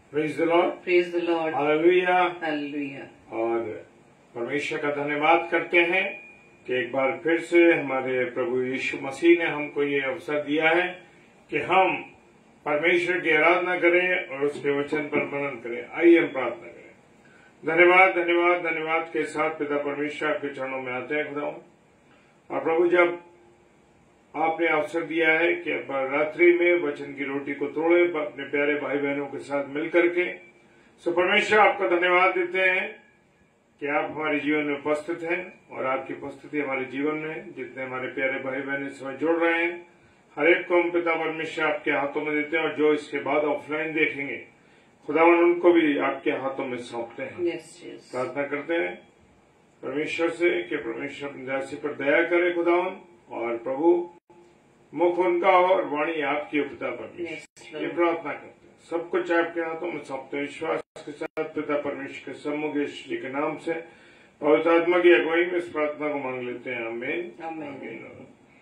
Praise the Lord, praise the Lord, hallelujah. Hallelujah. और परमेश्वर का धन्यवाद करते हैं कि एक बार फिर से हमारे प्रभु यीशु मसीह ने हमको ये अवसर दिया है कि हम परमेश्वर की आराधना करें और उसके वचन पर मनन करें। आइए हम प्रार्थना करें। धन्यवाद धन्यवाद धन्यवाद के साथ पिता परमेश्वर आपके चरणों में आते हैं खुदा। और प्रभु, जब आपने अवसर दिया है कि रात्रि में वचन की रोटी को तोड़े अपने प्यारे भाई बहनों के साथ मिलकर के, सो परमेश्वर आपका धन्यवाद देते हैं कि आप हमारे जीवन में उपस्थित हैं और आपकी उपस्थिति हमारे जीवन में जितने हमारे प्यारे भाई बहन इस समय जुड़ रहे हैं, हर एक को हम पिता परमेश्वर आपके हाथों में देते हैं। और जो इसके बाद ऑफलाइन देखेंगे खुदावन, उनको भी आपके हाथों में सौंपते हैं। प्रार्थना करते हैं परमेश्वर से कि परमेश्वर अपनी दासी पर दया करे खुदावन, और प्रभु मुख उनका और वाणी आपकी पिता परमेश्वर। ये प्रार्थना करते हैं, सब कुछ आपके हाथों में सौंपते हैं विश्वास के साथ पिता परमेश्वर के सम्मुख यीशु जी के नाम से पवित्र आत्मा की अगुवाई में इस प्रार्थना को मांग लेते हैं। आमीन, आमीन।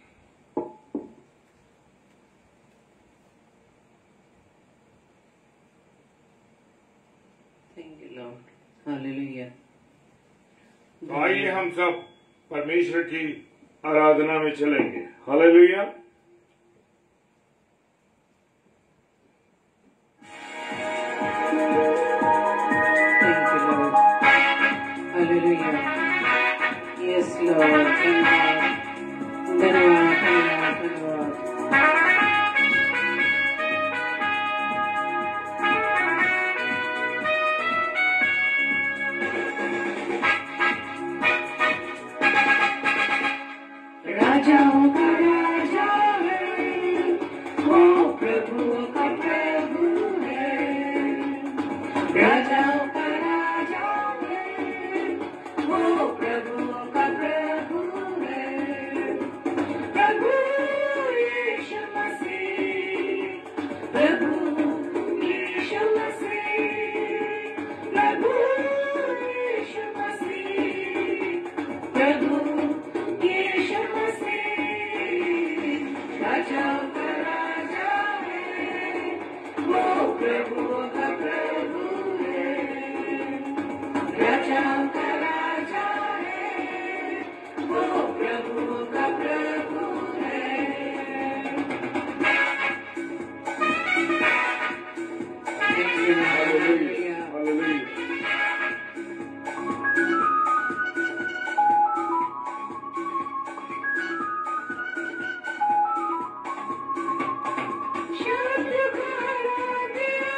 हालेलुया। तो आइए हम सब परमेश्वर की आराधना में चलेंगे। हालेलुया। Yes, Lord. धन्यवाद, धन्यवाद, धन्यवाद। राजाओं का राजा है, वो प्रभुओं का प्रभु है। राजाओं का राजा है, वो प्रभुओं का प्रभु है। प्रभु यीशु मसीह, प्रभु यीशु मसीह, प्रभु यीशु मसीह, प्रभु यीशु मसीह। राजाओं का राजा है, वो प्रभुओं का प्रभु है। राजाओं का राजा है, वो प्रभुओं का प्रभु है। Hallelujah, hallelujah. शब्द भरा दिया,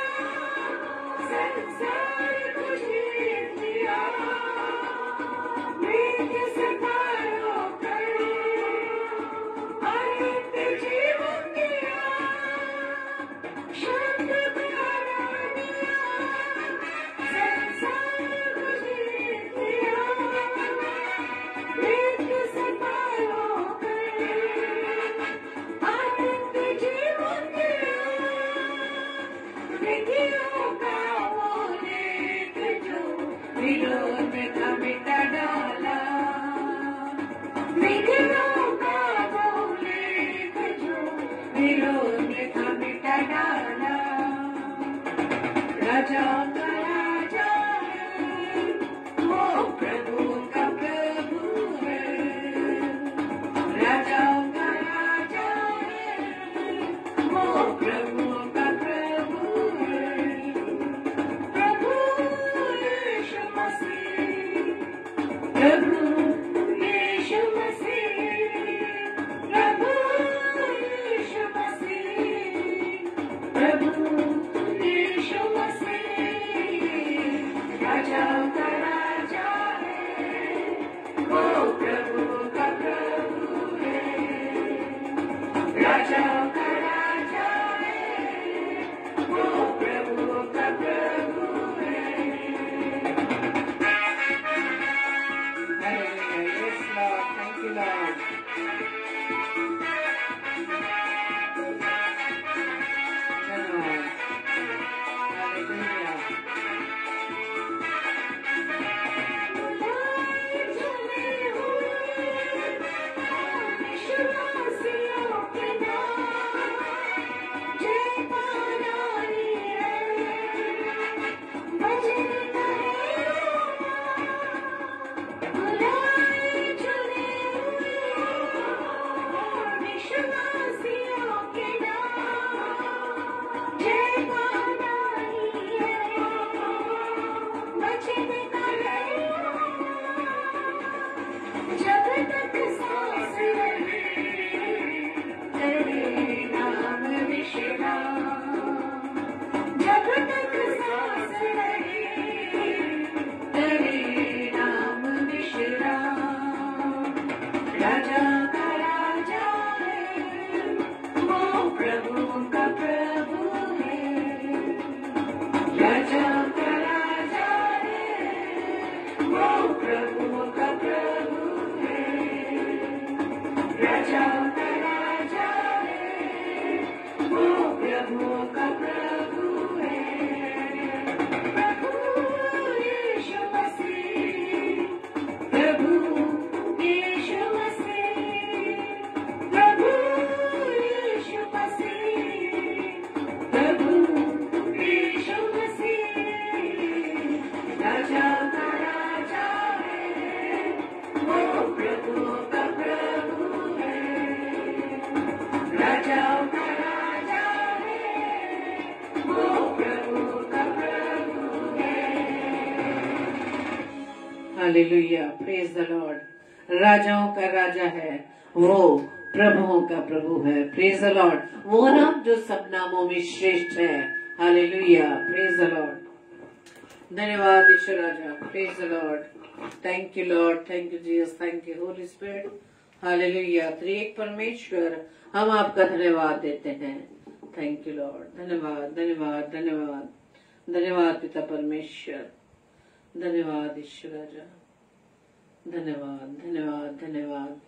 संसार को जीत लिया। मृत्यु से पार होकर अनंत जीवन दिया। शब्द भरा दिया, संसार को जीत लिया। मृत्यु से पार होकर अनंत जीवन दिया। विधियों का वो लेख जो विरोध में था मिटा डाला। विधियों का वो लेख जो विरोध में था मिटा डाला। राजाओं का राजा है, वो प्रभु का प्रभु है। राजाओं का राजा है, वो प्रभु का प्रभु है। प्रभु यीशु मसीह, प्रभु यीशु मसीह, प्रभु यीशु मसीह, प्रभु यीशु मसीह। राजाओं का राजा है, वो प्रभुओं का प्रभु है। राजाओं का राजा है, वो प्रभुओं का प्रभु है। प्रभु यीशु मसीह, प्रभु यीशु मसीह, प्रभु यीशु मसीह, प्रभु यीशु मसीह। राजा का राजा है, वो प्रभु का प्रभु है। राजाओं का राजा है, वो प्रभु का प्रभु है। Hallelujah, praise the Lord. राजाओं का राजा है, वो प्रभुओं का प्रभु है। Praise the Lord. वो नाम जो सब नामों में श्रेष्ठ है। Hallelujah, praise the Lord. धन्यवाद ईश्वर राजा। Praise the Lord. Thank you Lord, thank you Jesus, thank you Holy Spirit. Hallelujah. त्रिएक परमेश्वर, हम आपका धन्यवाद देते हैं। Thank you Lord. धन्यवाद, धन्यवाद, धन्यवाद, धन्यवाद पिता परमेश्वर। धन्यवाद ईश्वर राजा। धन्यवाद, धन्यवाद, धन्यवाद।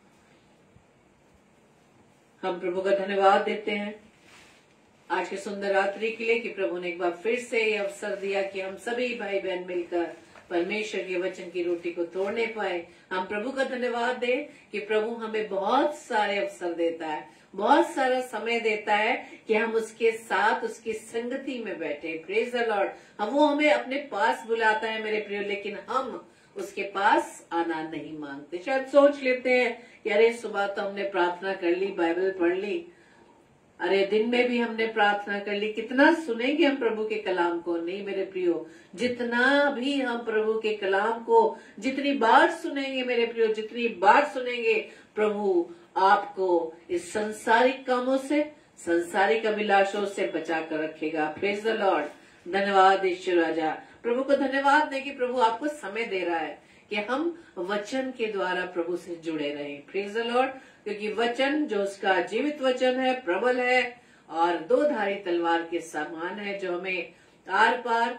हम प्रभु का धन्यवाद देते हैं आज के सुंदर रात्रि के लिए कि प्रभु ने एक बार फिर से ये अवसर दिया कि हम सभी भाई बहन मिलकर परमेश्वर के वचन की रोटी को तोड़ने पाए। हम प्रभु का धन्यवाद दें कि प्रभु हमें बहुत सारे अवसर देता है, बहुत सारा समय देता है कि हम उसके साथ उसकी संगति में बैठे। Praise the Lord. वो हमें अपने पास बुलाता है मेरे प्रिय, लेकिन हम उसके पास आना नहीं मांगते। शायद सोच लेते हैं कि अरे सुबह तो हमने प्रार्थना कर ली, बाइबल पढ़ ली, अरे दिन में भी हमने प्रार्थना कर ली, कितना सुनेंगे हम प्रभु के कलाम को। नहीं मेरे प्रियो, जितना भी हम प्रभु के कलाम को जितनी बार सुनेंगे मेरे प्रियो, जितनी बार सुनेंगे, प्रभु आपको इस संसारिक कामों से, संसारिक अभिलाषों से बचा कर रखेगा। Praise the Lord. धन्यवाद ईश्वर राजा। प्रभु को धन्यवाद दें कि प्रभु आपको समय दे रहा है कि हम वचन के द्वारा प्रभु से जुड़े रहें। Praise the Lord. क्योंकि वचन जो उसका जीवित वचन है, प्रबल है और दो धारी तलवार के समान है, जो हमें आर पार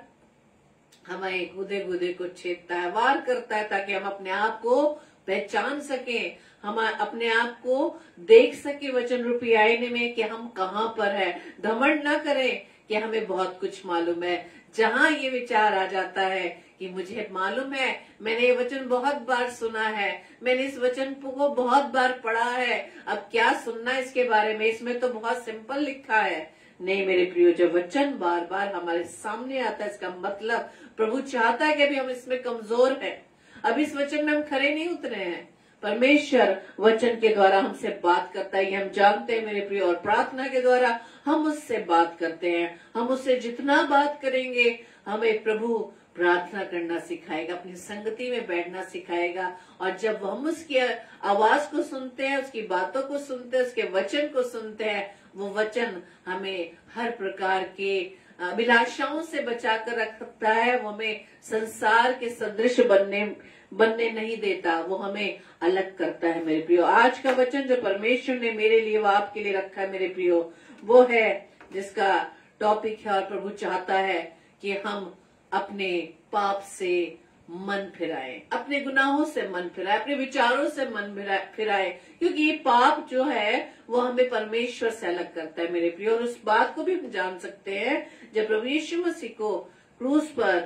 हमारे गुदे गुदे को छेदता है, वार करता है, ताकि हम अपने आप को पहचान सकें, हम अपने आप को देख सके वचन रूपी आईने में कि हम कहाँ पर है। घमंड ना करें कि हमें बहुत कुछ मालूम है। जहाँ ये विचार आ जाता है कि मुझे मालूम है, मैंने ये वचन बहुत बार सुना है, मैंने इस वचन को बहुत बार पढ़ा है, अब क्या सुनना इसके बारे में, इसमें तो बहुत सिंपल लिखा है। नहीं मेरे प्रियो, जब वचन बार बार हमारे सामने आता है, इसका मतलब प्रभु चाहता है कि अभी हम इसमें कमजोर हैं, अब इस वचन में हम खरे नहीं उतरे हैं। परमेश्वर वचन के द्वारा हमसे बात करता है, ये हम जानते हैं मेरे प्रिय, और प्रार्थना के द्वारा हम उससे बात करते हैं। हम उससे जितना बात करेंगे, हमें प्रभु प्रार्थना करना सिखाएगा, अपनी संगति में बैठना सिखाएगा। और जब हम उसकी आवाज को सुनते हैं, उसकी बातों को सुनते हैं, उसके वचन को सुनते हैं, वो वचन हमें हर प्रकार के अभिलाषाओं से बचाकर रखता है। वो हमें संसार के सदृश बनने नहीं देता, वो हमें अलग करता है मेरे प्रियो। आज का वचन जो परमेश्वर ने मेरे लिए व आपके लिए रखा है मेरे प्रियो, वो है जिसका टॉपिक है, और प्रभु चाहता है कि हम अपने पाप से मन फिराए, अपने गुनाहों से मन फिराए, अपने विचारों से मन फिराए, क्योंकि ये पाप जो है वो हमें परमेश्वर से अलग करता है मेरे प्रियो। और उस बात को भी हम जान सकते हैं जब प्रभु यीशु मसीह को क्रूस पर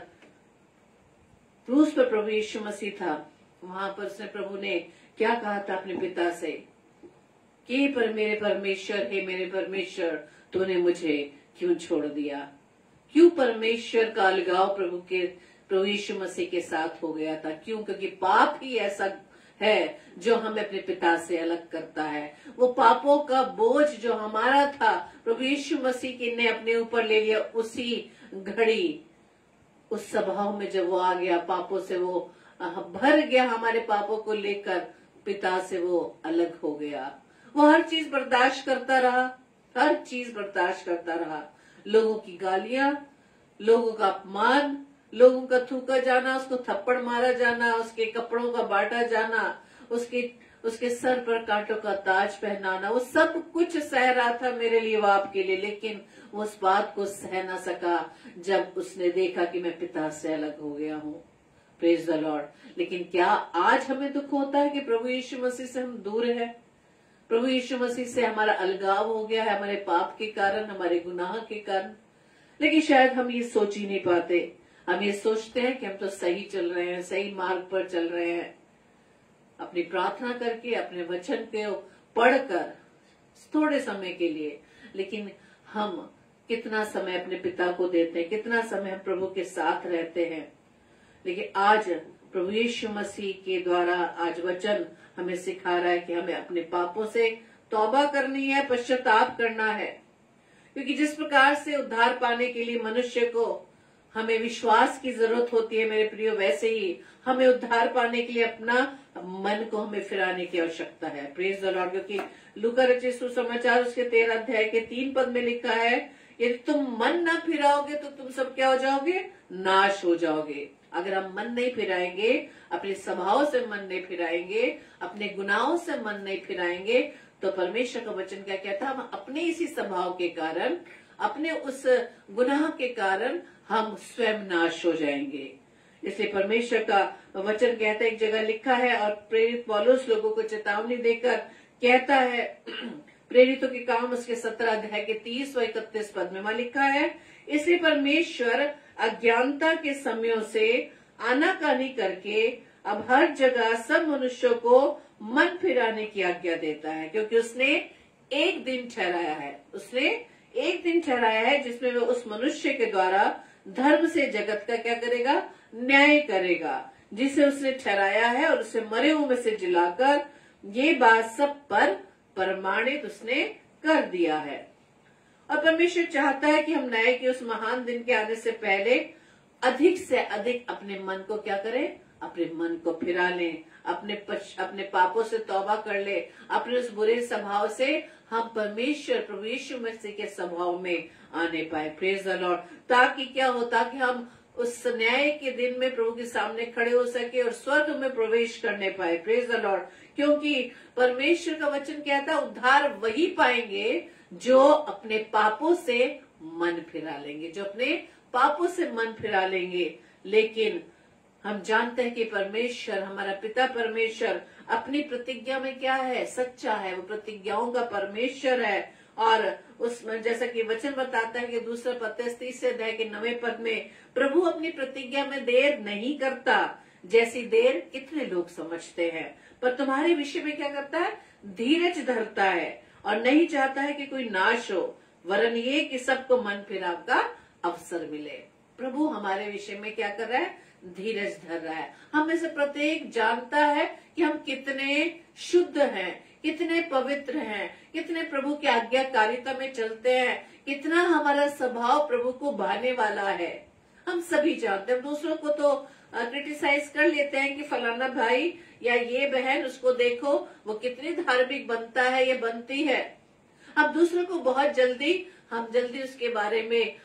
प्रभु यीशु मसीह था, वहां पर उसने प्रभु ने क्या कहा था अपने पिता से कि मेरे परमेश्वर, हे मेरे परमेश्वर, तूने मुझे क्यों छोड़ दिया। क्यों परमेश्वर का अलगाव प्रभु यीशु मसीह के साथ हो गया था। क्यों? क्योंकि पाप ही ऐसा है जो हमें अपने पिता से अलग करता है। वो पापों का बोझ जो हमारा था, प्रभु यीशु मसीह ने अपने ऊपर ले लिया। उसी घड़ी, उस स्वभाव में जब वो आ गया, पापों से वो भर गया, हमारे पापों को लेकर पिता से वो अलग हो गया। वो हर चीज बर्दाश्त करता रहा, हर चीज बर्दाश्त करता रहा। लोगों की गालियां, लोगों का अपमान, लोगों का थूका जाना, उसको थप्पड़ मारा जाना, उसके कपड़ों का बांटा जाना, उसके उसके सर पर कांटों का ताज पहनाना, वो सब कुछ सह रहा था मेरे लिए, वो आपके लिए, लेकिन वो उस बात को सह ना सका जब उसने देखा कि मैं पिता से अलग हो गया हूँ। Praise the Lord. लेकिन क्या आज हमें दुख होता है कि प्रभु यीशु मसीह से हम दूर हैं? प्रभु यीशु मसीह से हमारा अलगाव हो गया है हमारे पाप के कारण, हमारे गुनाह के कारण। लेकिन शायद हम ये सोच ही नहीं पाते। हम ये सोचते हैं कि हम तो सही चल रहे हैं, सही मार्ग पर चल रहे हैं, अपनी प्रार्थना करके, अपने वचन को पढ़कर थोड़े समय के लिए। लेकिन हम कितना समय अपने पिता को देते हैं, कितना समय हम प्रभु के साथ रहते हैं। लेकिन आज प्रभु यीशु मसीह के द्वारा आज वचन हमें सिखा रहा है कि हमें अपने पापों से तौबा करनी है, पश्चाताप करना है। क्योंकि जिस प्रकार से उद्धार पाने के लिए मनुष्य को हमें विश्वास की जरूरत होती है मेरे प्रियो, वैसे ही हमें उद्धार पाने के लिए अपना मन को हमें फिराने की आवश्यकता है। Praise the Lord. क्योंकि लूका रचित सुसमाचार उसके 13 अध्याय के 3 पद में लिखा है, यदि तुम मन न फिराओगे तो तुम सब क्या हो जाओगे? नाश हो जाओगे। अगर हम मन नहीं फिराएंगे, अपने स्वभाव से मन नहीं फिराएंगे, अपने गुनाहों से मन नहीं फिराएंगे, तो परमेश्वर का वचन क्या कहता है? हम अपने इसी स्वभाव के कारण, अपने उस गुनाह के कारण हम स्वयं नाश हो जाएंगे। इसलिए परमेश्वर का वचन कहता है, एक जगह लिखा है, और प्रेरित पौलुस लोगों को चेतावनी देकर कहता है, प्रेरितों के काम उसके 17 अध्याय के 30 व 31 पद में वहां लिखा है, इसलिए परमेश्वर अज्ञानता के समयों से आनाकानी करके अब हर जगह सब मनुष्यों को मन फिराने की आज्ञा देता है, क्योंकि उसने एक दिन ठहराया है, उसने एक दिन ठहराया है जिसमें वह उस मनुष्य के द्वारा धर्म से जगत का क्या करेगा? न्याय करेगा, जिसे उसने ठहराया है, और उसे मरे हुए में से जिलाकर ये बात सब पर प्रमाणित उसने कर दिया है। और परमेश्वर चाहता है कि हम न्याय के उस महान दिन के आने से पहले अधिक से अधिक अपने मन को क्या करें? अपने मन को फिरा लें, अपने पापों से तौबा कर ले, अपने उस बुरे स्वभाव से हम परमेश्वर प्रभु यीशु मसीह के स्वभाव में आने पाए। Praise the Lord. ताकि क्या हो? ताकि हम उस न्याय के दिन में प्रभु के सामने खड़े हो सके और स्वर्ग में प्रवेश करने पाए। Praise the Lord. क्योंकि परमेश्वर का वचन कहता है, उद्धार वही पाएंगे जो अपने पापों से मन फिरा लेंगे, जो अपने पापों से मन फिरा लेंगे। लेकिन हम जानते हैं कि परमेश्वर, हमारा पिता परमेश्वर अपनी प्रतिज्ञा में क्या है? सच्चा है। वो प्रतिज्ञाओं का परमेश्वर है। और उसमें जैसा कि वचन बताता है कि दूसरा पत्तस 30 अध्याय के 9वें पद में, प्रभु अपनी प्रतिज्ञा में देर नहीं करता, जैसी देर कितने लोग समझते हैं, पर तुम्हारे विषय में क्या करता है? धीरज धरता है, और नहीं चाहता है कि कोई नाश हो, वरन ये कि सबको मन फिराव का अवसर मिले। प्रभु हमारे विषय में क्या कर रहा है? धीरज धर रहा है। हम में से प्रत्येक जानता है कि हम कितने शुद्ध हैं, कितने पवित्र हैं, कितने प्रभु की आज्ञाकारिता में चलते हैं, कितना हमारा स्वभाव प्रभु को भाने वाला है। हम सभी जानते हैं। दूसरों को तो क्रिटिसाइज कर लेते हैं कि फलाना भाई या ये बहन, उसको देखो वो कितनी धार्मिक बनता है, ये बनती है। अब दूसरों को बहुत जल्दी उसके बारे में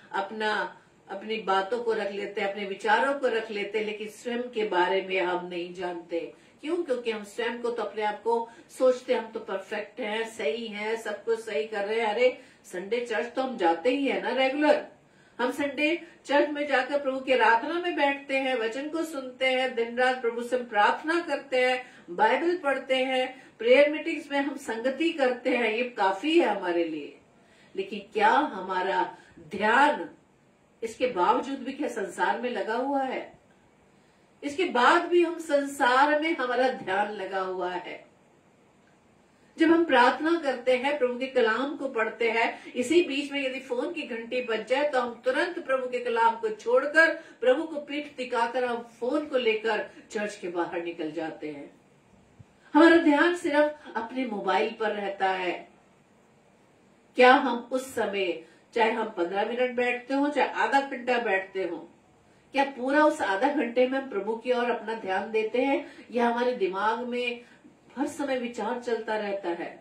अपनी बातों को रख लेते हैं, अपने विचारों को रख लेते हैं, लेकिन स्वयं के बारे में हम नहीं जानते। क्यों? क्योंकि हम स्वयं को तो अपने आप को सोचते हम तो परफेक्ट हैं, सही हैं, सब कुछ सही कर रहे हैं। अरे संडे चर्च तो हम जाते ही है ना रेगुलर। हम संडे चर्च में जाकर प्रभु के आराधना में बैठते हैं, वचन को सुनते हैं, दिन रात प्रभु से प्रार्थना करते हैं, बाइबल पढ़ते हैं, प्रेयर मीटिंग्स में हम संगति करते हैं। ये काफी है हमारे लिए। लेकिन क्या हमारा ध्यान इसके बावजूद भी क्या संसार में लगा हुआ है? इसके बाद भी हम संसार में हमारा ध्यान लगा हुआ है। जब हम प्रार्थना करते हैं, प्रभु के कलाम को पढ़ते हैं, इसी बीच में यदि फोन की घंटी बज जाए तो हम तुरंत प्रभु के कलाम को छोड़कर, प्रभु को पीठ दिखाकर हम फोन को लेकर चर्च के बाहर निकल जाते हैं। हमारा ध्यान सिर्फ अपने मोबाइल पर रहता है। क्या हम उस समय, चाहे हम 15 मिनट बैठते हो, चाहे आधा घंटा बैठते हो, क्या पूरा उस आधा घंटे में हम प्रभु की ओर अपना ध्यान देते हैं, या हमारे दिमाग में हर समय विचार चलता रहता है?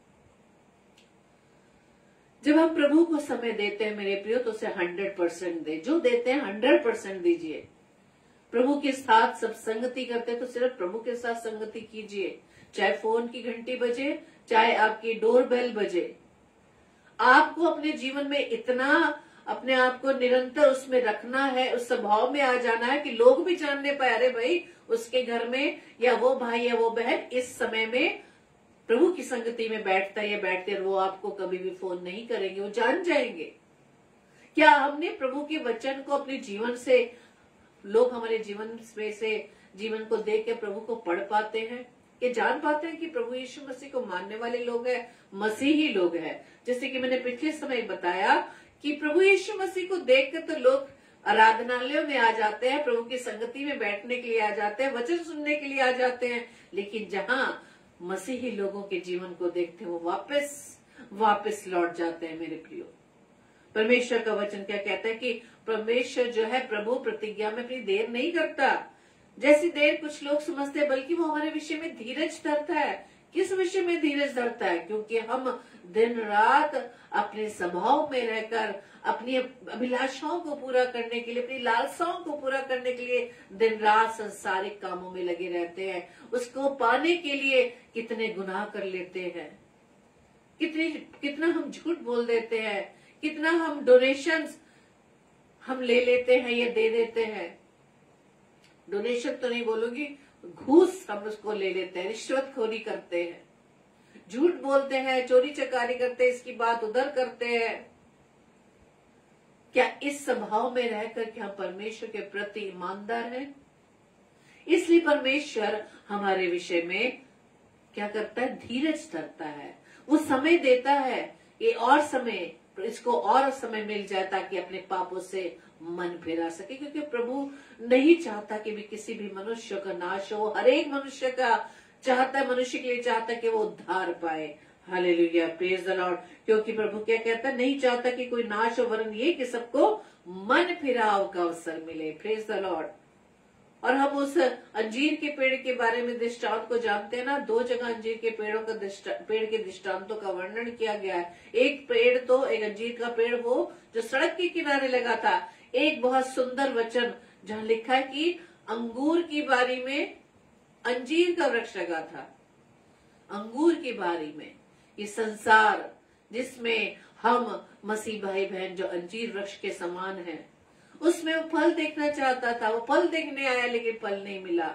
जब हम प्रभु को समय देते हैं मेरे प्रियो, तो उसे 100% दे। जो देते हैं 100% दीजिए। प्रभु के साथ सब संगति करते हैं तो सिर्फ प्रभु के साथ संगति कीजिए। चाहे फोन की घंटी बजे, चाहे आपकी डोरबेल बजे, आपको अपने जीवन में इतना अपने आप को निरंतर उसमें रखना है, उस स्वभाव में आ जाना है कि लोग भी जानने पाए, अरे भाई उसके घर में या वो भाई या वो बहन इस समय में प्रभु की संगति में बैठता है या बैठते हैं, वो आपको कभी भी फोन नहीं करेंगे, वो जान जाएंगे। क्या हमने प्रभु के वचन को अपने जीवन से, लोग हमारे जीवन में से जीवन को देख के प्रभु को पढ़ पाते हैं, ये जान पाते हैं कि प्रभु यीशु मसीह को मानने वाले लोग हैं, मसीही लोग हैं। जैसे कि मैंने पिछले समय बताया कि प्रभु यीशु मसीह को देखकर तो लोग आराधनालयों में आ जाते हैं, प्रभु की संगति में बैठने के लिए आ जाते हैं, वचन सुनने के लिए आ जाते हैं, लेकिन जहां मसीही लोगों के जीवन को देखते हैं वो वापस लौट जाते हैं। मेरे प्रियो, परमेश्वर का वचन क्या कहता है कि परमेश्वर जो है प्रभु प्रतिज्ञा में अपनी देर नहीं करता, जैसी देर कुछ लोग समझते हैं, बल्कि वो हमारे विषय में धीरज धरता है। किस विषय में धीरज धरता है? क्योंकि हम दिन रात अपने स्वभाव में रहकर अपनी अभिलाषाओं को पूरा करने के लिए, अपनी लालसाओं को पूरा करने के लिए दिन रात संसारिक कामों में लगे रहते हैं। उसको पाने के लिए कितने गुनाह कर लेते हैं, कितना हम झूठ बोल देते हैं, कितना हम डोनेशंस हम ले लेते हैं या दे देते हैं। डोनेशन तो नहीं बोलूंगी, घूस हम उसको ले लेते हैं, रिश्वतखोरी करते हैं, झूठ बोलते हैं, चोरी चकारी करते हैं, इसकी बात उधर करते हैं। क्या इस स्वभाव में रहकर कि हम परमेश्वर के प्रति ईमानदार हैं? इसलिए परमेश्वर हमारे विषय में क्या करता है? धीरज धरता है, वो समय देता है, ये और समय, इसको और समय मिल जाए ताकि अपने पापों से मन फिरा सके, क्योंकि प्रभु नहीं चाहता कि भी किसी भी मनुष्य का नाश हो। हर एक मनुष्य का चाहता है, मनुष्य के लिए चाहता है कि वो उद्धार पाए। Hallelujah, praise the Lord. क्योंकि प्रभु क्या कहता है? नहीं चाहता कि कोई नाश हो, वरन ये कि सबको मन फिराव का अवसर मिले। Praise the Lord. और हम उस अंजीर के पेड़ के बारे में दृष्टांत को जानते हैं ना, 2 जगह अंजीर के पेड़ के दृष्टांतों का वर्णन किया गया है। एक पेड़ तो एक अंजीर का पेड़ वो जो सड़क के किनारे लगा था, एक बहुत सुंदर वचन जहाँ लिखा है कि अंगूर की बारी में अंजीर का वृक्ष लगा था। अंगूर की बारी में ये संसार जिसमें हम मसीह भाई बहन जो अंजीर वृक्ष के समान हैं, उसमें वो फल देखना चाहता था, वो फल देखने आया लेकिन फल नहीं मिला।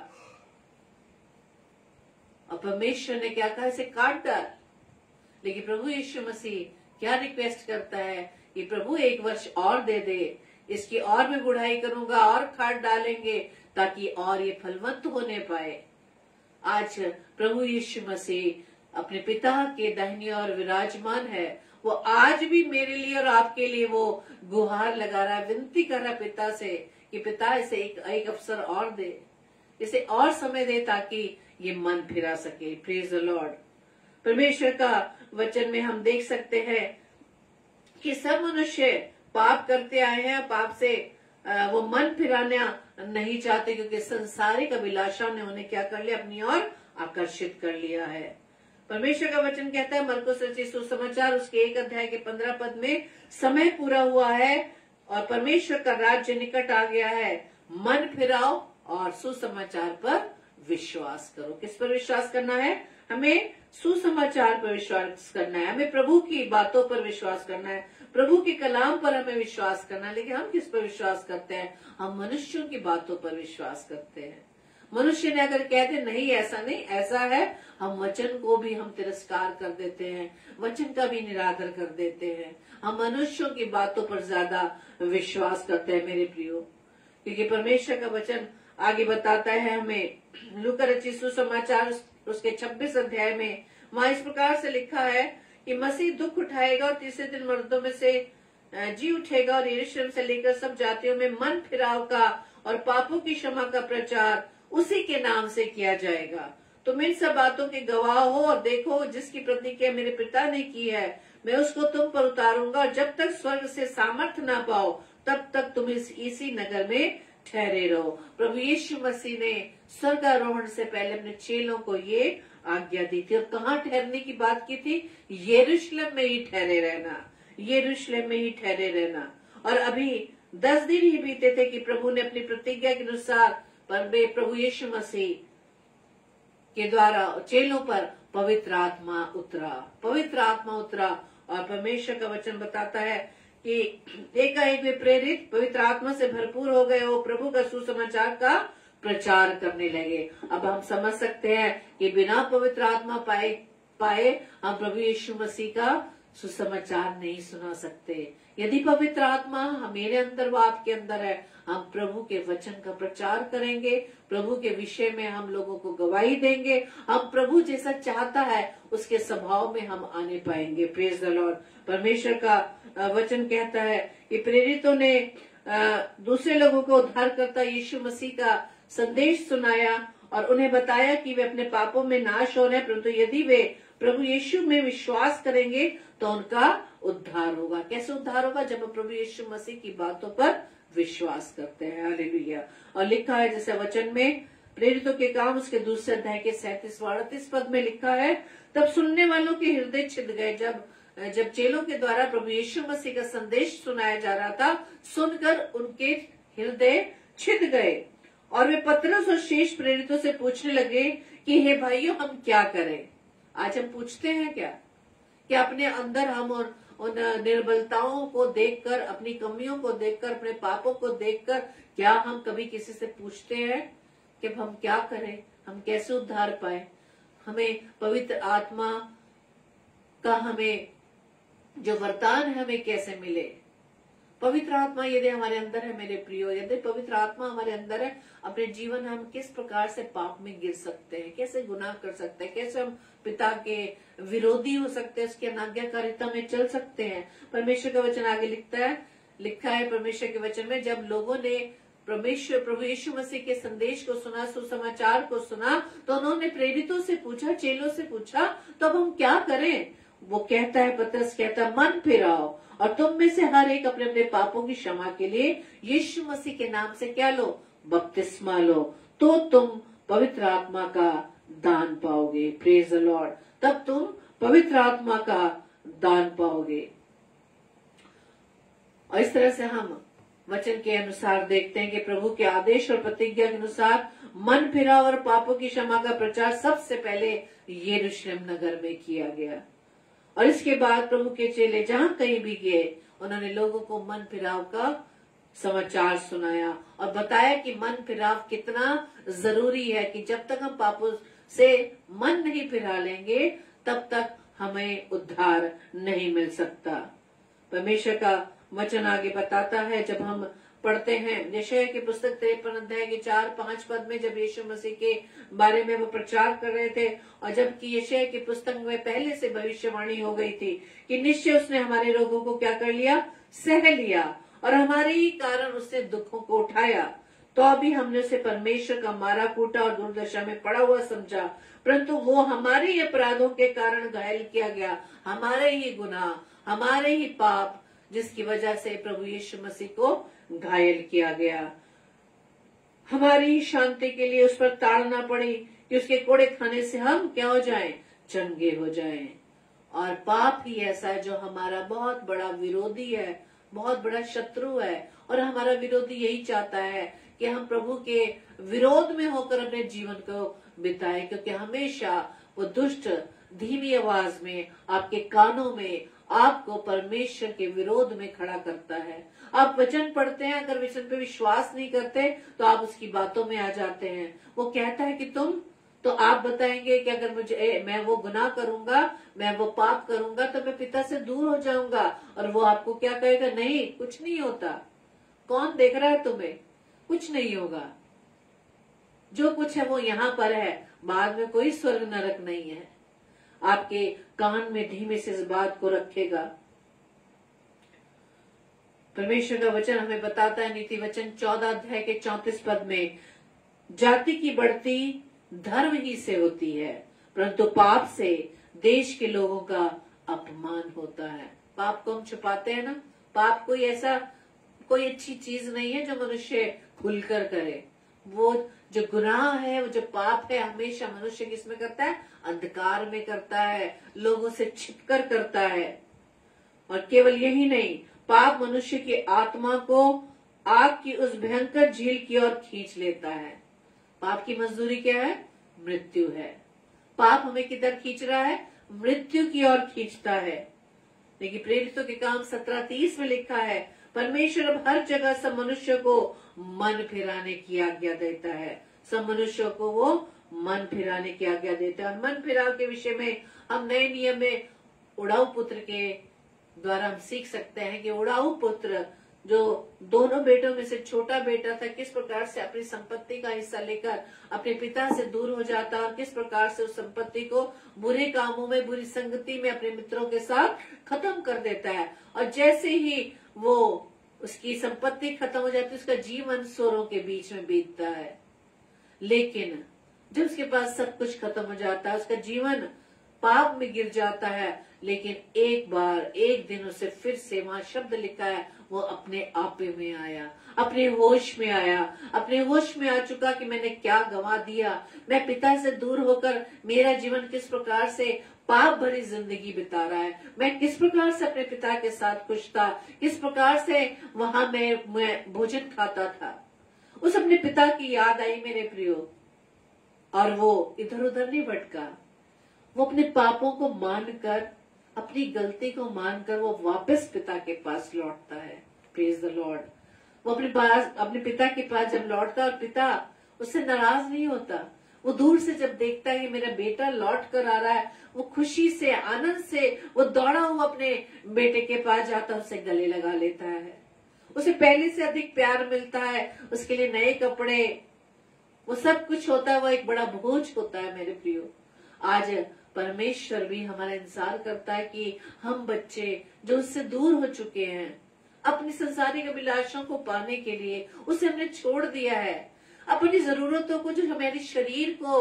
और परमेश्वर ने क्या कहा? इसे काट डाल। लेकिन प्रभु यीशु मसीह क्या रिक्वेस्ट करता है कि प्रभु 1 वर्ष और दे दे, इसकी और मैं गुड़ाई करूंगा और खाद डालेंगे ताकि और ये फलवंत होने पाए। आज प्रभु यीशु मसीह अपने पिता के दाहिनी ओर विराजमान है। वो आज भी मेरे लिए और आपके लिए वो गुहार लगा रहा है, विनती कर रहा है पिता से कि पिता इसे एक अवसर और दे, इसे और समय दे ताकि ये मन फिरा सके। Praise the Lord. परमेश्वर का वचन में हम देख सकते हैं कि सब मनुष्य पाप करते आए हैं, पाप से वो मन फिराना नहीं चाहते, क्योंकि संसारिक अभिलाषा ने उन्हें क्या कर लिया? अपनी ओर आकर्षित कर लिया है। परमेश्वर का वचन कहता है मरकुस रचित सुसमाचार उसके 1 अध्याय के 15 पद में, समय पूरा हुआ है और परमेश्वर का राज्य निकट आ गया है, मन फिराओ और सुसमाचार पर विश्वास करो। किस पर विश्वास करना है? हमें सुसमाचार पर विश्वास करना है, हमें प्रभु की बातों पर विश्वास करना है, प्रभु के कलाम पर हमें विश्वास करना है। लेकिन हम किस पर विश्वास करते हैं? हम मनुष्यों की बातों पर विश्वास करते हैं। मनुष्य ने अगर कहते नहीं ऐसा नहीं ऐसा है, हम वचन को भी हम तिरस्कार कर देते हैं, वचन का भी निरादर कर देते हैं। हम मनुष्यों की बातों पर ज्यादा विश्वास करते हैं मेरे प्रियो, क्योंकि परमेश्वर का वचन आगे बताता है हमें। लूका रचित सुसमाचार उसके 26 अध्याय में वहां इस प्रकार से लिखा है कि मसीह दुख उठाएगा और तीसरे दिन मर्दों में से जी उठेगा और यरूशलेम से लेकर सब जातियों में मन फिराव का और पापों की क्षमा का प्रचार उसी के नाम से किया जाएगा। तुम इन सब बातों के गवाह हो और देखो जिसकी प्रतिज्ञा मेरे पिता ने की है मैं उसको तुम पर उतारूंगा, और जब तक स्वर्ग से सामर्थ्य ना पाओ तब तक तुम इसी नगर में ठहरे रहो। प्रभु यीशु मसीह ने स्वर्गारोहण से पहले अपने चेलों को ये आज्ञा दी थी, और कहाँ ठहरने की बात की थी? यरूशलेम में ही ठहरे रहना, यरूशलेम में ही ठहरे रहना। और अभी 10 दिन ही बीते थे कि प्रभु ने अपनी प्रतिज्ञा के अनुसार प्रभु यीशु मसीह के द्वारा चेलों पर पवित्र आत्मा उतरा, पवित्र आत्मा उतरा। और परमेश्वर का वचन बताता है कि एकाएक वे प्रेरित पवित्र आत्मा से भरपूर हो गए और प्रभु का सुसमाचार का प्रचार करने लगे। अब हम समझ सकते हैं कि बिना पवित्र आत्मा पाए हम प्रभु यीशु मसीह का सुसमाचार नहीं सुना सकते। यदि पवित्र आत्मा मेरे अंदर व आपके अंदर है, हम प्रभु के वचन का प्रचार करेंगे, प्रभु के विषय में हम लोगों को गवाही देंगे, हम प्रभु जैसा चाहता है उसके स्वभाव में हम आने पाएंगे। Praise the Lord. परमेश्वर का वचन कहता है कि प्रेरितों ने दूसरे लोगों को उद्धारकर्ता यीशु मसीह का संदेश सुनाया और उन्हें बताया कि वे अपने पापों में नाश हो रहे हैं, परंतु यदि वे प्रभु यीशु में विश्वास करेंगे तो उनका उद्धार होगा। कैसे उद्धार होगा? जब हम प्रभु यीशु मसीह की बातों पर विश्वास करते हैं। हालेलुया। और लिखा है जैसे वचन में प्रेरितों के काम उसके दूसरे अध्याय के 37-38 पद में लिखा है, तब सुनने वालों के हृदय छिद गए। जब चेलों के द्वारा प्रभु यीशु मसीह का संदेश सुनाया जा रहा था, सुनकर उनके हृदय छिद गए और वे पतरस और शेष प्रेरितों से पूछने लगे कि हे भाइयों, हम क्या करें? आज हम पूछते हैं कि अपने अंदर हम और उन निर्बलताओं को देखकर, अपनी कमियों को देखकर, अपने पापों को देखकर क्या हम कभी किसी से पूछते हैं कि हम क्या करें, हम कैसे उद्धार पाए, हमें पवित्र आत्मा का हमें जो वरदान है हमें कैसे मिले? पवित्र आत्मा यदि हमारे अंदर है मेरे प्रियो, यदि पवित्र आत्मा हमारे अंदर है, अपने जीवन हम किस प्रकार से पाप में गिर सकते हैं, कैसे गुनाह कर सकते हैं, कैसे हम पिता के विरोधी हो सकते हैं, उसकी अनाज्ञाकारिता में चल सकते हैं। परमेश्वर का वचन आगे लिखा है परमेश्वर के वचन में, जब लोगों ने प्रभु यीशु मसीह के संदेश को सुना, सुसमाचार को सुना, तो उन्होंने प्रेरितों से पूछा, चेलों से पूछा, तो अब हम क्या करें? वो कहता है, पतरस कहता है, मन फिराओ और तुम में से हर एक अपने अपने पापों की क्षमा के लिए यीशु मसीह के नाम से क्या लो? बपतिस्मा लो, तो तुम पवित्र आत्मा का दान पाओगे। Praise the Lord. तब तुम पवित्र आत्मा का दान पाओगे। और इस तरह से हम वचन के अनुसार देखते हैं कि प्रभु के आदेश और प्रतिज्ञा के अनुसार मन फिराव और पापों की क्षमा का प्रचार सबसे पहले यरूशलेम नगर में किया गया। और इसके बाद प्रभु के चेले जहां कहीं भी गए, उन्होंने लोगों को मन फिराव का समाचार सुनाया और बताया कि मन फिराव कितना जरूरी है, कि जब तक हम पापों से मन नहीं फिरा लेंगे तब तक हमें उद्धार नहीं मिल सकता। परमेश्वर का वचन आगे बताता है, जब हम पढ़ते हैं यशायाह की पुस्तक 53 अध्याय के 4-5 पद में, जब यीशु मसीह के बारे में वो प्रचार कर रहे थे और जबकि यशायाह की पुस्तक में पहले से भविष्यवाणी हो गई थी कि निश्चय उसने हमारे रोगों को क्या कर लिया? सह लिया, और हमारे ही कारण उसने दुखों को उठाया। तो अभी हमने उसे परमेश्वर का मारा कूटा और दुर्दशा में पड़ा हुआ समझा, परंतु वो हमारे ही अपराधों के कारण घायल किया गया, हमारे ही गुनाह, हमारे ही पाप, जिसकी वजह से प्रभु यीशु मसीह को घायल किया गया। हमारी ही शांति के लिए उस पर ताड़ना पड़ी कि उसके कोड़े खाने से हम क्या हो जाएं? चंगे हो जाएं। और पाप ही ऐसा है जो हमारा बहुत बड़ा विरोधी है, बहुत बड़ा शत्रु है, और हमारा विरोधी यही चाहता है कि हम प्रभु के विरोध में होकर अपने जीवन को बिताएं, क्योंकि हमेशा वो दुष्ट धीमी आवाज में आपके कानों में आपको परमेश्वर के विरोध में खड़ा करता है। आप वचन पढ़ते हैं, अगर वचन पे विश्वास नहीं करते तो आप उसकी बातों में आ जाते हैं। वो कहता है कि तुम, तो आप बताएंगे कि अगर मैं वो गुनाह करूंगा, मैं वो पाप करूंगा तो मैं पिता से दूर हो जाऊंगा, और वो आपको क्या कहेगा? नहीं, कुछ नहीं होता। कौन देख रहा है तुम्हें? कुछ नहीं होगा। जो कुछ है वो यहाँ पर है, बाद में कोई स्वर्ग नरक नहीं है। आपके कान में धीमे से इस बात को रखेगा। परमेश्वर का वचन हमें बताता है, नीति वचन 14 अध्याय के 34 पद में, जाति की बढ़ती धर्म ही से होती है, परंतु पाप से देश के लोगों का अपमान होता है। पाप को हम छुपाते हैं ना, पाप कोई अच्छी चीज नहीं है जो मनुष्य खुलकर करे। वो जो गुनाह है, वो जो पाप है, हमेशा मनुष्य किसमें करता है? अंधकार में करता है, लोगों से छिपकर करता है। और केवल यही नहीं, पाप मनुष्य की आत्मा को आग की उस भयंकर झील की ओर खींच लेता है। पाप की मजदूरी क्या है? मृत्यु है। पाप हमें किधर खींच रहा है? मृत्यु की ओर खींचता है। लेकिन प्रेरितों के काम 17:30 में लिखा है, परमेश्वर अब हर जगह सब मनुष्य को मन फिराने की आज्ञा देता है। सब मनुष्यों को वो मन फिराने की आज्ञा देता है। और मन फिराव के विषय में हम नए नियम में उड़ाऊ पुत्र के द्वारा हम सीख सकते हैं कि उड़ाऊ पुत्र जो दोनों बेटों में से छोटा बेटा था, किस प्रकार से अपनी संपत्ति का हिस्सा लेकर अपने पिता से दूर हो जाता और किस प्रकार से उस संपत्ति को बुरे कामों में, बुरी संगति में, अपने मित्रों के साथ खत्म कर देता है। और जैसे ही वो उसकी संपत्ति खत्म हो जाती है, उसका जीवन सोरों के बीच में बीतता है। लेकिन जब उसके पास सब कुछ खत्म हो जाता है, उसका जीवन पाप में गिर जाता है, लेकिन एक दिन उसे फिर से वहां शब्द लिखा है, वो अपने आपे में आया, अपने होश में आया, अपने होश में आ चुका कि मैंने क्या गंवा दिया, मैं पिता से दूर होकर मेरा जीवन किस प्रकार से पाप भरी जिंदगी बिता रहा है, मैं किस प्रकार से अपने पिता के साथ खुश था, किस प्रकार से वहां मैं भोजन खाता था। उस अपने पिता की याद आई मेरे प्रियो, और वो इधर उधर नहीं भटका। वो अपने पापों को मानकर, अपनी गलती को मानकर वो वापस पिता के पास लौटता है। Praise the Lord. वो अपने पिता के पास जब लौटता और पिता उससे नाराज नहीं होता, वो दूर से जब देखता है कि मेरा बेटा लौट कर आ रहा है, वो खुशी से, आनंद से वो दौड़ा हुआ अपने बेटे के पास जाता, उससे गले लगा लेता है, उसे पहले से अधिक प्यार मिलता है, उसके लिए नए कपड़े, वो सब कुछ होता है, वो एक बड़ा बोझ होता है मेरे प्रियो। आज परमेश्वर भी हमारा इंतजार करता है कि हम बच्चे जो उससे दूर हो चुके हैं, अपनी संसारिक अभिलाषों को पाने के लिए उसे हमने छोड़ दिया है, अपनी जरूरतों को जो हमारे शरीर को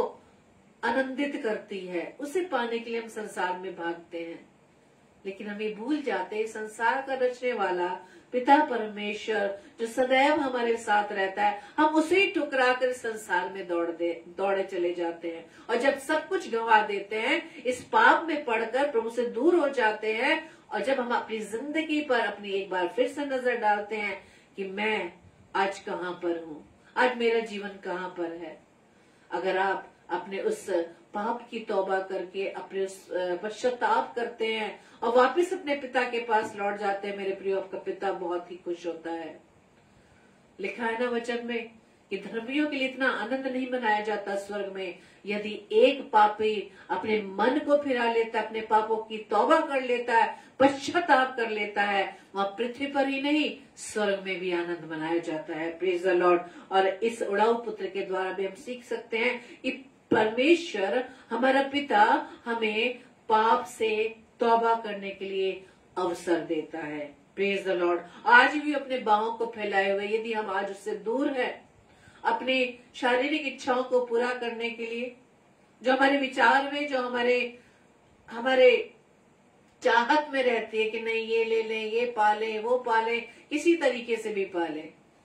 आनंदित करती है उसे पाने के लिए हम संसार में भागते हैं। लेकिन हम ये भूल जाते हैं, संसार का रचने वाला पिता परमेश्वर जो सदैव हमारे साथ रहता है, हम उसे ही ठुकरा कर संसार में दौड़े चले जाते हैं। और जब सब कुछ गंवा देते हैं, इस पाप में पड़कर प्रभु से दूर हो जाते हैं, और जब हम अपनी जिंदगी पर अपनी एक बार फिर से नजर डालते हैं कि मैं आज कहाँ पर हूँ, आज मेरा जीवन कहाँ पर है। अगर आप अपने उस पाप की तौबा करके अपने उस पश्चाताप करते हैं और वापस अपने पिता के पास लौट जाते हैं, मेरे प्रियो, आपका पिता बहुत ही खुश होता है। लिखा है ना वचन में कि धर्मियों के लिए इतना आनंद नहीं मनाया जाता स्वर्ग में, यदि एक पापी अपने मन को फिरा लेता, अपने पापों की तौबा कर लेता है, पश्चाताप कर लेता है, वहां पृथ्वी पर ही नहीं स्वर्ग में भी आनंद मनाया जाता है। Praise the Lord. और इस उड़ाऊ पुत्र के द्वारा भी हम सीख सकते हैं कि परमेश्वर हमारा पिता हमें पाप से तौबा करने के लिए अवसर देता है। Praise the Lord. आज भी अपने बाहों को फैलाए हुए, यदि हम आज उससे दूर है, अपनी शारीरिक इच्छाओं को पूरा करने के लिए, जो हमारे विचार में, जो हमारे चाहत में रहती है कि नहीं ये ले लें, ये पाले, वो पाले, किसी तरीके से भी पाले,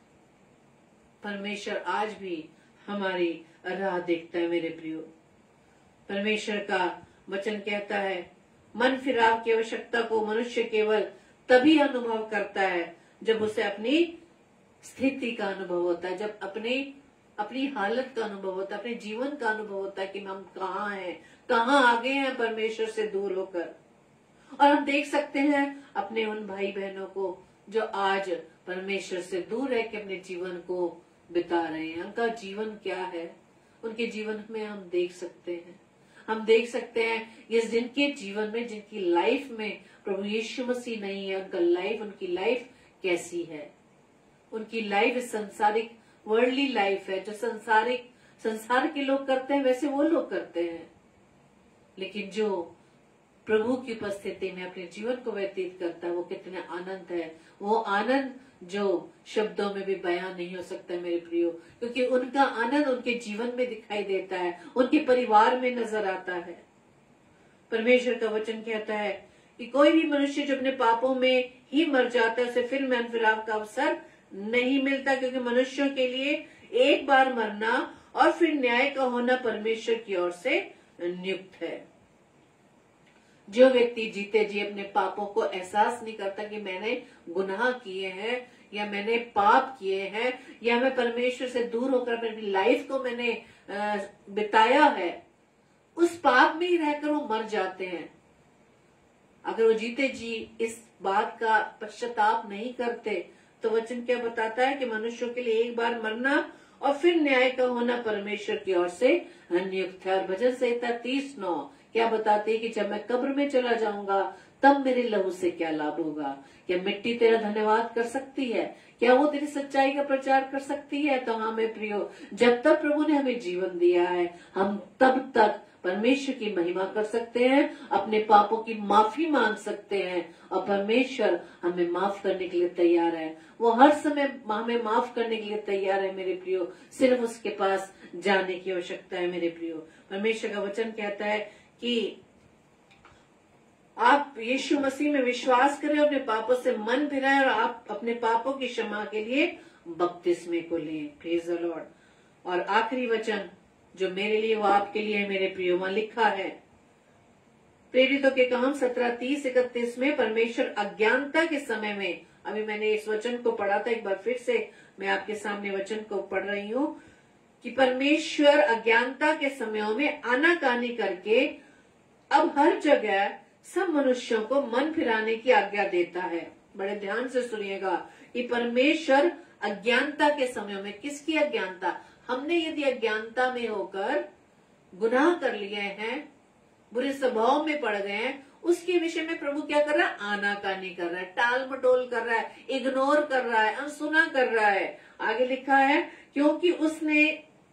परमेश्वर आज भी हमारी राह देखता है मेरे प्रियो। परमेश्वर का वचन कहता है, मन फिराव की आवश्यकता को मनुष्य केवल तभी अनुभव करता है जब उसे अपनी स्थिति का अनुभव होता है, जब अपनी हालत का अनुभव होता है, अपने जीवन का अनुभव होता है कि हम कहाँ हैं, कहाँ आगे हैं परमेश्वर से दूर होकर। और हम देख सकते हैं अपने उन भाई बहनों को जो आज परमेश्वर से दूर रह के अपने जीवन को बिता रहे हैं, उनका जीवन क्या है, उनके जीवन में हम देख सकते हैं इस जिनके जीवन में, जिनकी लाइफ में प्रभु यीशु मसीह नहीं है, उनकी लाइफ कैसी है। उनकी लाइफ संसारिक वर्ल्डली लाइफ है, जो संसार के लोग करते हैं वैसे वो लोग करते हैं। लेकिन जो प्रभु की उपस्थिति में अपने जीवन को व्यतीत करता है, वो कितने आनंद है, वो आनंद जो शब्दों में भी बयान नहीं हो सकता मेरे प्रियो, क्योंकि उनका आनंद उनके जीवन में दिखाई देता है, उनके परिवार में नजर आता है। परमेश्वर का वचन कहता है कि कोई भी मनुष्य जो अपने पापों में ही मर जाता है, उसे फिर मन फिराव का अवसर नहीं मिलता, क्योंकि मनुष्यों के लिए एक बार मरना और फिर न्याय का होना परमेश्वर की ओर से नियुक्त है। जो व्यक्ति जीते जी अपने पापों को एहसास नहीं करता कि मैंने गुनाह किए हैं या मैंने पाप किए हैं या मैं परमेश्वर से दूर होकर अपनी लाइफ को मैंने बिताया है, उस पाप में ही रहकर वो मर जाते हैं। अगर वो जीते जी इस बात का पश्चाताप नहीं करते तो वचन क्या बताता है कि मनुष्यों के लिए एक बार मरना और फिर न्याय का होना परमेश्वर की ओर से नियुक्त है। और भजन संहिता 30:9 क्या बताती है कि जब मैं कब्र में चला जाऊंगा तब मेरे लहू से क्या लाभ होगा। क्या मिट्टी तेरा धन्यवाद कर सकती है? क्या वो तेरी सच्चाई का प्रचार कर सकती है? तो हाँ मेरे प्रियो, जब तक प्रभु ने हमें जीवन दिया है हम तब तक परमेश्वर की महिमा कर सकते हैं, अपने पापों की माफी मांग सकते हैं और परमेश्वर हमें माफ करने के लिए तैयार है। वो हर समय हमें माफ करने के लिए तैयार है मेरे प्रियो, सिर्फ उसके पास जाने की आवश्यकता है मेरे प्रियो। परमेश्वर का वचन कहता है कि आप यीशु मसीह में विश्वास करें, अपने पापों से मन फिराएं और आप अपने पापों की क्षमा के लिए बपतिस्मे को लें। Praise the Lord. और आखिरी वचन जो मेरे लिए वो आपके लिए मेरे प्रियो, वहां लिखा है प्रेरितों के काम 17:30-31 में, परमेश्वर अज्ञानता के समय में, अभी मैंने इस वचन को पढ़ा था, एक बार फिर से मैं आपके सामने वचन को पढ़ रही हूँ कि परमेश्वर अज्ञानता के समयों में आनाकानी करके अब हर जगह सब मनुष्यों को मन फिराने की आज्ञा देता है। बड़े ध्यान से सुनिएगा कि परमेश्वर अज्ञानता के समयों में, किसकी अज्ञानता? हमने यदि अज्ञानता में होकर गुनाह कर लिए हैं, बुरे स्वभाव में पड़ गए हैं, उसके विषय में प्रभु क्या कर रहा है? आनाकानी कर रहा है, टाल मटोल कर रहा है, इग्नोर कर रहा है, अनसुना कर रहा है। आगे लिखा है क्योंकि उसने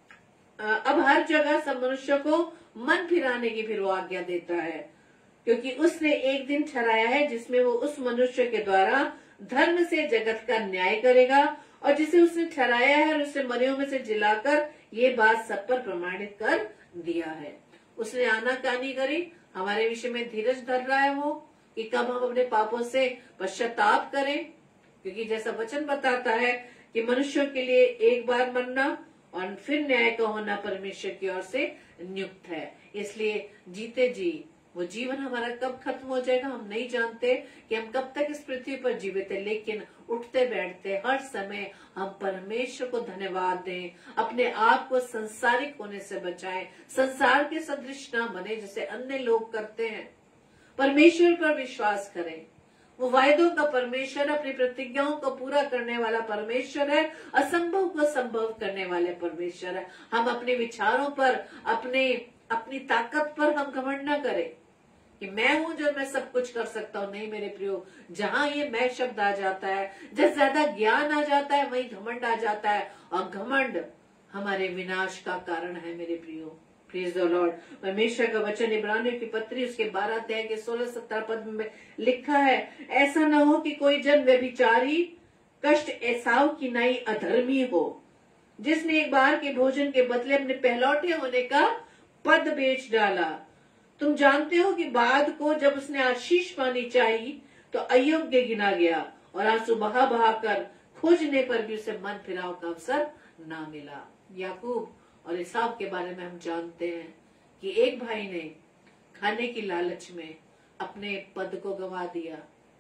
अब हर जगह सब मनुष्यों को मन फिराने की फिर वो आज्ञा देता है, क्योंकि उसने एक दिन ठहराया है जिसमें वो उस मनुष्य के द्वारा धर्म से जगत का न्याय करेगा और जिसे उसने ठहराया है और उसे मरियों में से जिलाकर ये बात सब पर प्रमाणित कर दिया है। उसने आनाकानी करी, हमारे विषय में धीरज धर रहा है वो कि कब हम अपने पापों से पश्चाताप करें, क्योंकि जैसा वचन बताता है कि मनुष्यों के लिए एक बार मरना और फिर न्याय का होना परमेश्वर की ओर से नियुक्त है। इसलिए जीते जी वो जीवन हमारा कब खत्म हो जाएगा हम नहीं जानते कि हम कब तक इस पृथ्वी पर जीवित है, लेकिन उठते बैठते हर समय हम परमेश्वर को धन्यवाद दें, अपने आप को संसारिक होने से बचाएं, संसार के सदृश ना बने जैसे अन्य लोग करते हैं। परमेश्वर पर विश्वास करें, वो वायदों का परमेश्वर, अपनी प्रतिज्ञाओं को पूरा करने वाला परमेश्वर है, असंभव को संभव करने वाले परमेश्वर है। हम अपने विचारों पर, अपनी ताकत पर हम घमंड न करें कि मैं हूं जो मैं सब कुछ कर सकता हूं। नहीं मेरे प्रियो, जहां ये मैं शब्द आ जाता है, जब ज्यादा ज्ञान आ जाता है, वहीं घमंड आ जाता है और घमंड हमारे विनाश का कारण है मेरे प्रियो। Praise the Lord. परमेश्वर का वचन इब्रानियों की पत्री उसके 12 अध्याय के 16-17 पद में लिखा है, ऐसा न हो कि कोई जन व्यभिचारी, कष्ट एसाव की नाई अधर्मी हो, जिसने एक बार के भोजन के बदले अपने पहलौठे होने का पद बेच डाला। तुम जानते हो कि बाद को जब उसने आशीष पानी चाहिए तो अयोग्य गिना गया और आंसू बहा बहा कर खोजने पर भी उसे मन फिराव का अवसर ना मिला। याकूब और इसाव के बारे में हम जानते हैं कि एक भाई ने खाने की लालच में अपने पद को गंवा दिया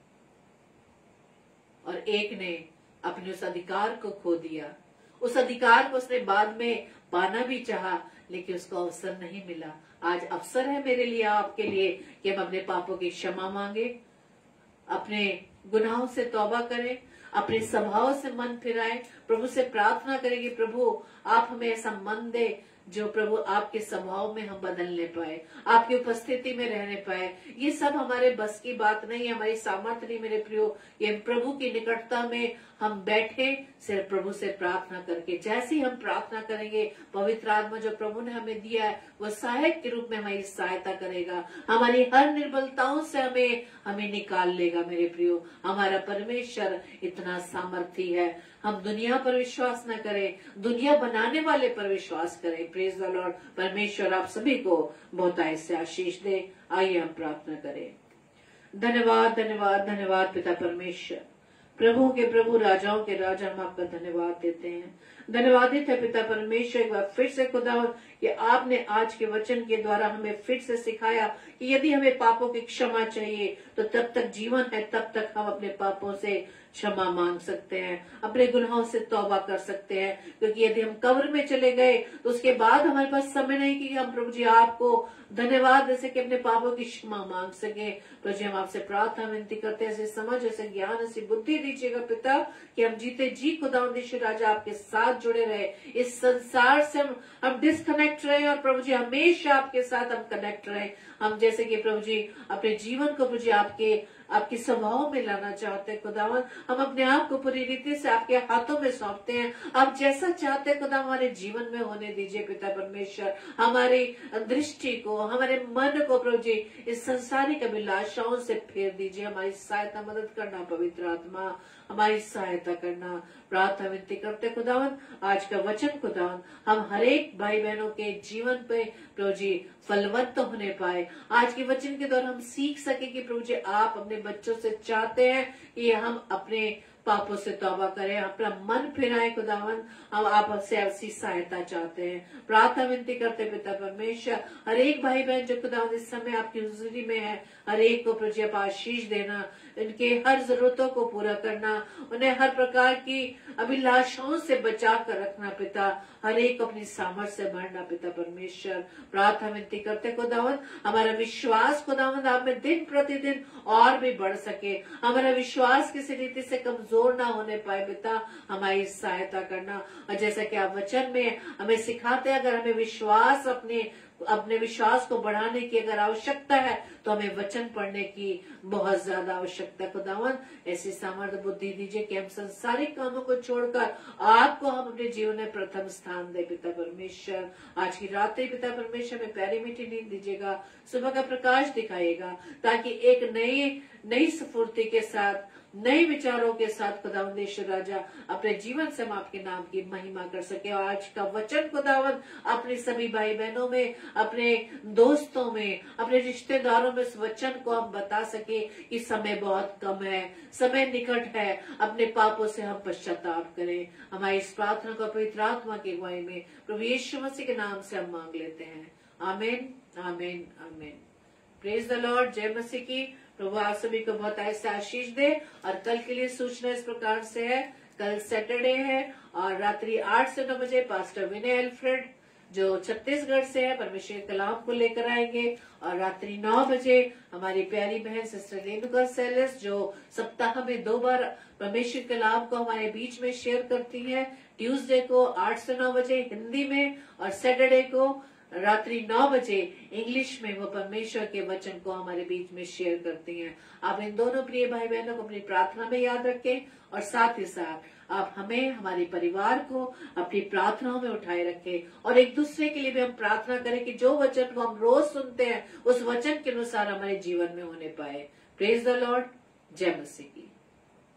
और एक ने अपने उस अधिकार को खो दिया। उस अधिकार को उसने बाद में पाना भी चाहा, लेकिन उसको अवसर नहीं मिला। आज अवसर है मेरे लिए, आपके लिए कि हम अपने पापों की क्षमा मांगे, अपने गुनाहों से तौबा करें, अपने स्वभाव से मन फिराएं, प्रभु से प्रार्थना करें कि प्रभु आप हमें ऐसा मन दे जो प्रभु आपके स्वभाव में हम बदलने पाए, आपकी उपस्थिति में रहने पाए। ये सब हमारे बस की बात नहीं है, हमारी सामर्थ्य नहीं मेरे प्रियो। ये प्रभु की निकटता में हम बैठे सिर्फ प्रभु से प्रार्थना करके। जैसे ही हम प्रार्थना करेंगे, पवित्र आत्मा जो प्रभु ने हमें दिया है वो सहायक के रूप में हमारी सहायता करेगा, हमारी हर निर्बलताओं से हमें निकाल लेगा मेरे प्रियो। हमारा परमेश्वर इतना सामर्थी है। हम दुनिया पर विश्वास न करें, दुनिया बनाने वाले पर विश्वास करें। Praise the Lord. परमेश्वर आप सभी को बहुतायत से आशीष दे। आइए हम प्रार्थना करें। धन्यवाद धन्यवाद धन्यवाद पिता परमेश्वर, प्रभु के प्रभु, राजाओं के राजा, हम आपका धन्यवाद देते हैं। धन्यवादित है पिता परमेश्वर एक बार फिर से खुदा कि आपने आज के वचन के द्वारा हमें फिर से सिखाया कि यदि हमें पापों की क्षमा चाहिए तो तब तक जीवन है, तब तक हम अपने पापों से क्षमा मांग सकते हैं, अपने गुनाहों से तौबा कर सकते हैं। क्योंकि यदि हम कब्र में चले गए तो उसके बाद हमारे पास समय नहीं कि हम प्रभु जी आपको धन्यवाद दे सके, अपने पापों की क्षमा मांग सके। प्रभु जी हम आपसे प्रार्थना विनती करते हैं, ऐसे समझ, ऐसे ज्ञान, ऐसी बुद्धि दीजिएगा पिता कि हम जीते जी खुदावंद यीशु राजा आपके साथ जुड़े रहे, इस संसार से हम डिस्कनेक्ट रहे और प्रभु जी हमेशा आपके साथ हम कनेक्ट रहे। हम जैसे कि प्रभु जी अपने जीवन को प्रभु जी आपके स्वभाव में लाना चाहते हैं खुदावन, हम अपने आप को पूरी रीति से आपके हाथों में सौंपते हैं। आप जैसा चाहते हैं खुदा हमारे जीवन में होने दीजिए पिता परमेश्वर। हमारी दृष्टि को, हमारे मन को प्रभु जी इस संसारिक अभिलाषाओं से फेर दीजिए। हमारी सहायता मदद करना पवित्र आत्मा, हमारी सहायता करना। प्रार्थना विनती करते खुदावन आज का वचन खुदावन हम हरेक भाई बहनों के जीवन पे प्रभु जी फलवत्त होने पाए। आज के वचन के द्वारा हम सीख सके कि प्रभु जी आप अपने बच्चों से चाहते हैं कि हम अपने पापों से तौबा करें, अपना मन फिराए खुदावन, हम आपसे ऐसी सहायता चाहते हैं। प्रार्थना विनती करते पिता परमेश्वर हर एक भाई बहन जो खुदावन इस समय आपकी हुजूरी में है, हर एक को प्रभु जी आप आशीष देना, इनके हर जरूरतों को पूरा करना, उन्हें हर प्रकार की अभिलाषाओं से बचा कर रखना पिता, हर एक अपनी सामर्थ्य से भरना पिता परमेश्वर। प्रार्थना विनती करते खुदावन हमारा विश्वास खुदावन आप में दिन प्रतिदिन और भी बढ़ सके, हमारा विश्वास किसी रीति से कमजोर ना होने पाए पिता, हमारी सहायता करना। और जैसा कि आप वचन में हमें सिखाते हैं, अगर हमें विश्वास अपने विश्वास को बढ़ाने की अगर आवश्यकता है तो हमें वचन पढ़ने की बहुत ज्यादा आवश्यकता है खुदावन। ऐसी सामर्थ्य बुद्धि दीजिए कि हम संसारिक कामों को छोड़कर आपको हम अपने जीवन में प्रथम स्थान दे पिता परमेश्वर। आज की रात्रि पिता परमेश्वर में प्यारी मीठी नींद दीजिएगा, सुबह का प्रकाश दिखाइएगा, ताकि एक नई स्फूर्ति के साथ, नए विचारों के साथ खुदावंद यीशु राजा अपने जीवन से हम आपके नाम की महिमा कर सके। और आज का वचन खुदावंद अपने सभी भाई बहनों में, अपने दोस्तों में, अपने रिश्तेदारों में इस वचन को हम बता सके कि समय बहुत कम है, समय निकट है, अपने पापों से हम पश्चाताप करें। हमारी इस प्रार्थना को पवित्र आत्मा की अगुवाई में प्रभु यीशु मसीह के नाम से हम मांग लेते हैं। आमीन, आमीन, आमीन। Praise the Lord. जय मसीह की। प्रभु आप सभी को बहुत ऐसे आशीष दे। और कल के लिए सूचना इस प्रकार से है, कल सैटरडे है और रात्रि 8 से 9 बजे पास्टर विनय एल्फ्रेड जो छत्तीसगढ़ से है परमेश्वर के कलाम को लेकर आएंगे। और रात्रि 9 बजे हमारी प्यारी बहन सिस्टर रेणुका सेलेस जो सप्ताह में 2 बार परमेश्वर के कलाम को हमारे बीच में शेयर करती है, ट्यूसडे को 8 से 9 बजे हिंदी में और सैटरडे को रात्रि 9 बजे इंग्लिश में वो परमेश्वर के वचन को हमारे बीच में शेयर करती हैं। आप इन दोनों प्रिय भाई बहनों को अपनी प्रार्थना में याद रखें और साथ ही साथ आप हमें, हमारे परिवार को अपनी प्रार्थनाओं में उठाए रखें और एक दूसरे के लिए भी हम प्रार्थना करें कि जो वचन को हम रोज सुनते हैं उस वचन के अनुसार हमारे जीवन में होने पाए। Praise the Lord. जय मसीह की।